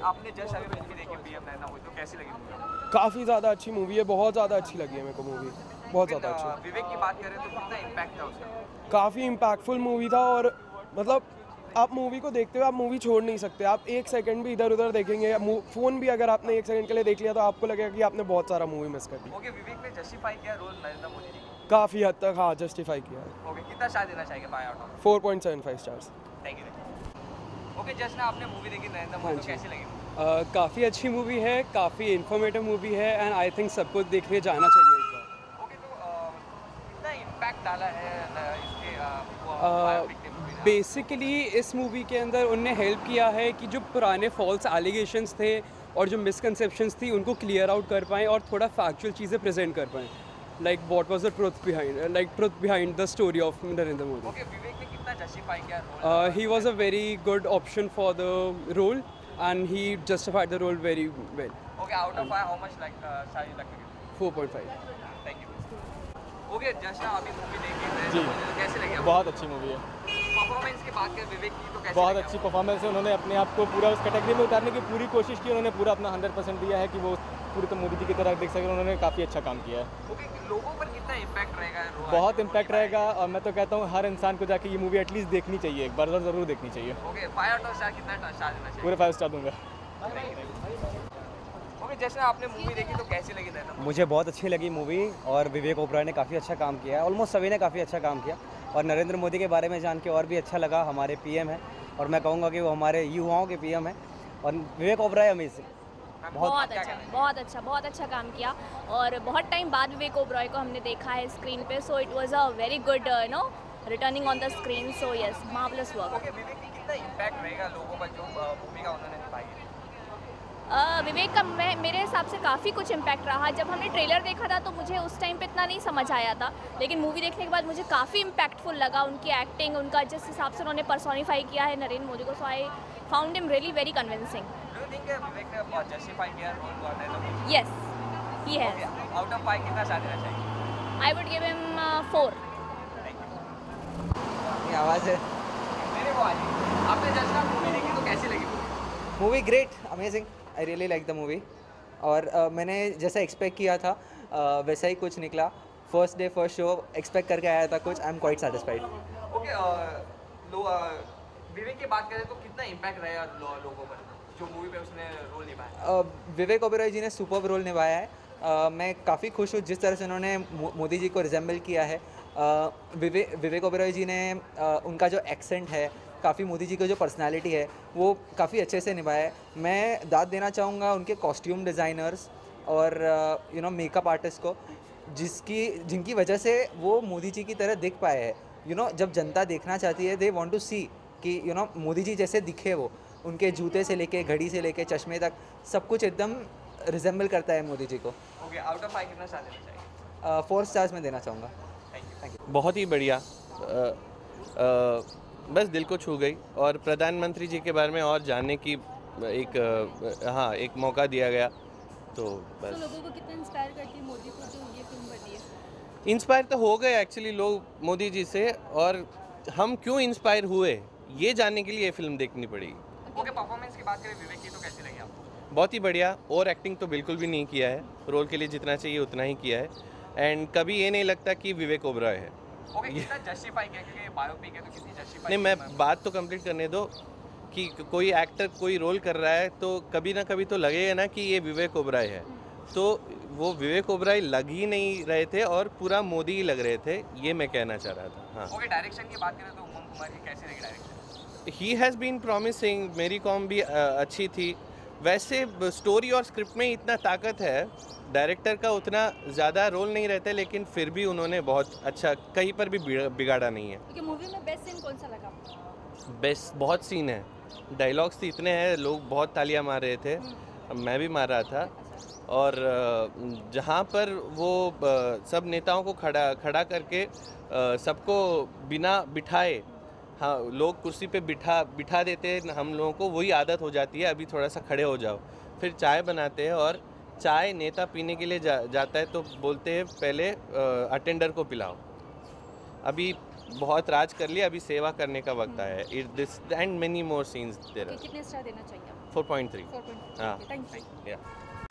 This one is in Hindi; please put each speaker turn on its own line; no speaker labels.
आपने जस्ट अभी मूवी देखी पीएम नैना मूवी, तो कैसी लगी मूवी?
काफ़ी ज़्यादा अच्छी मूवी है, बहुत ज़्यादा अच्छी लगी है मेरे को मूवी, बहुत ज़्यादा अच्छी।
विवेक की बात करें तो कितना इम्पैक्ट था उसका?
काफ़ी इम्पैक्टफुल मूवी था और मतलब आप मूवी को देखते हुए आप मूवी छोड़ नहीं सकते। आप एक सेकंड भी इधर उधर देखेंगे, फ़ोन भी अगर आपने एक सेकंड के लिए देख लिया तो आपको लगेगा कि आपने बहुत सारा मूवी मिस कर दी।
ओके, विवेक ने जस्टिफाई किया रोल नरेंद्र मोदी जी की।
काफ़ी हद तक हाँ जस्टिफाई किया है।
ओके, कितना स्टार देना चाहिए 5 out of?
4.75 stars.
Thank you. Okay, just ना आपने मूवी देखी नरेंद्र मोदी, तो कैसी लगी?
काफ़ी अच्छी मूवी है, काफ़ी इन्फॉर्मेटिव मूवी है एंड आई थिंक सबको देखने जाना चाहिए एक बार।
ओके, तो कितना इम्पैक्ट डाला है इसके बायोपिक ने मूवी ने?
बेसिकली इस मूवी के अंदर उनने हेल्प किया है कि जो पुराने फॉल्स एलिगेशंस थे और जो मिसकंसेप्शंस थी उनको क्लियर आउट कर पाएँ और थोड़ा फैक्चुअल चीज़ें प्रेजेंट कर पाएँ, like what was the truth behind the story of Narendra Modi.
Okay, Vivek ने कितना जस्टिफाई किया role?
He was a very good option for the role and he justified the role very well.
Okay, out of 5 how much like star you like?
4.5.
Thank you. Okay, just ना अभी मूवी देखी नरेंद्र
जी।
मोदी, तो कैसी लगी आपको?
बहुत अच्छी मूवी है,
परफॉर्मेंस की बात करें विवेक की, तो कैसी
बहुत
लगी
अच्छी
आपको?
परफॉर्मेंस है। उन्होंने अपने आप को पूरा उस कैटेगरी में उतारने की पूरी कोशिश की। उन्होंने पूरा अपना 100% दिया है कि वो पूरी तो मोदी जी की तरह देख सकें। उन्होंने काफ़ी अच्छा काम किया है।
ओके, लोगों पर कितना इम्पैक्ट रहेगा रोल?
बहुत इम्पैक्ट रहेगा और मैं तो कहता हूँ हर इंसान को जाके ये मूवी एटलीस्ट देखनी चाहिए, एक बार ज़रूर देखनी चाहिए।
ओके, 5 आउट ऑफ स्टार कितना स्टार देना चाहिए?
पूरे 5 स्टार दूंगा।
ओके, जैसे आपने मूवी देखी तो कैसी लगी नरेंद्र मोदी?
मुझे बहुत अच्छी लगी मूवी और विवेक ओबराय ने काफ़ी अच्छा काम किया है। ऑलमोस्ट सभी ने काफ़ी अच्छा काम किया और नरेंद्र मोदी के बारे में जान के और भी अच्छा लगा। हमारे पीएम है और मैं कहूँगा कि वो हमारे युवाओं के पीएम है और विवेक ओबराय अमेजिंग।
बहुत अच्छा काम किया और बहुत टाइम बाद विवेक ओबरॉय को हमने देखा है स्क्रीन पे, so it was a very good returning on the screen, so yes marvellous work.
Okay, Vivek की कितना इम्पैक्ट रहेगा लोगों पर जो भूमिका उन्होंने निभाई है?
विवेक का मेरे हिसाब से काफ़ी कुछ इम्पैक्ट रहा। जब हमने ट्रेलर देखा था तो मुझे उस टाइम पे इतना नहीं समझ आया था, लेकिन मूवी देखने के बाद मुझे काफ़ी इम्पैक्टफुल लगा उनकी एक्टिंग, उनका जिस हिसाब से उन्होंने पर्सोनीफाई किया है नरेंद्र मोदी को, so I found him really very convincing.
Do you think Vivek ने बहुत जस्टिफाई किया role Narendra Modi?
Yes, he has.
Okay, out of 5 कितना स्टार देना चाहिए?
I would give him 4।
ये आवाज़ है।
मेरे को आई। आपने जस्ट ना मूवी देखी तो कैसी लगी?
Movie great, amazing, I really like the movie. और मैंने जैसा एक्सपेक्ट किया था वैसा ही कुछ निकला। First day first show expect करके आया था कुछ, I am quite satisfied.
Okay, Vivek की बात करें तो कितना इम्पैक्ट रहेगा लोगों पर जो मूवी में उसने रोल निभाया?
विवेक ओबेरॉय जी ने सुपर्ब रोल निभाया है। मैं काफ़ी खुश हूँ जिस तरह से उन्होंने मोदी जी को रिजेंबल किया है। विवेक ओबेरॉय जी ने उनका जो एक्सेंट है, काफ़ी मोदी जी का जो पर्सनालिटी है वो काफ़ी अच्छे से निभाया है। मैं दाद देना चाहूँगा उनके कॉस्ट्यूम डिज़ाइनर्स और मेकअप आर्टिस्ट को, जिनकी वजह से वो मोदी जी की तरह दिख पाए हैं। जब जनता देखना चाहती है, दे वांट टू सी कि मोदी जी जैसे दिखे वो। उनके जूते से लेके, घड़ी से लेके, चश्मे तक सब कुछ एकदम रिजेंबल करता है मोदी जी को।
ओके, आउट ऑफ 5 कितना स्टार देना चाहिए?
4 स्टार्स में देना चाहूँगा।
Thank you.
बहुत ही बढ़िया, बस दिल को छू गई और प्रधानमंत्री जी के बारे में और जानने की एक मौका दिया गया, तो बस।
लोगों को कितना इंस्पायर करती है मोदी को जो ये फिल्म बनी है?
इंस्पायर तो हो गए एक्चुअली लोग मोदी जी से, और हम क्यों इंस्पायर हुए ये जानने के लिए ये फिल्म देखनी पड़ेगी।
ओके, परफॉर्मेंस की बात करें विवेक की तो कैसी लगी आपको?
बहुत ही बढ़िया, और एक्टिंग तो बिल्कुल भी नहीं किया है, रोल के लिए जितना चाहिए उतना ही किया है, एंड कभी ये नहीं लगता कि विवेक ओबराय है।
ओके, कितना जस्टिफाई किया क्योंकि बायोपिक है तो कितनी जस्टिफाई?
नहीं, मैं बात तो कंप्लीट करने दो कि कोई एक्टर कोई रोल कर रहा है तो कभी ना कभी तो लगेगा ना कि ये विवेक ओबराय है, तो वो विवेक ओबराय लग ही नहीं रहे थे और पूरा मोदी ही लग रहे थे, ये मैं कहना चाह रहा था। हाँ,
ओके, डायरेक्शन की बात करें तो उमंग कुमार की कैसी लगी direction?
He has been promising, Mary Kom भी अच्छी थी। वैसे स्टोरी और स्क्रिप्ट में इतना ताकत है, डायरेक्टर का उतना ज़्यादा रोल नहीं रहता, लेकिन फिर भी उन्होंने बहुत अच्छा, कहीं पर भी बिगाड़ा नहीं है।
क्योंकि मूवी में बेस्ट सीन कौन सा लगा?
बेस्ट बहुत सीन है, डायलॉग्स इतने हैं, लोग बहुत तालियां मार रहे थे, मैं भी मार रहा था, और जहाँ पर वो सब नेताओं को खड़ा करके सबको बिना बिठाए, हाँ, लोग कुर्सी पे बिठा देते हैं, हम लोगों को वही आदत हो जाती है, अभी थोड़ा सा खड़े हो जाओ, फिर चाय बनाते हैं, और चाय नेता पीने के लिए जाता है तो बोलते हैं पहले अटेंडर को पिलाओ, अभी बहुत राज कर लिया, अभी सेवा करने का वक्त आया है। This and many more scenes there.
कितने स्टार देना चाहिए?
4.3 हाँ
थैंक यू
या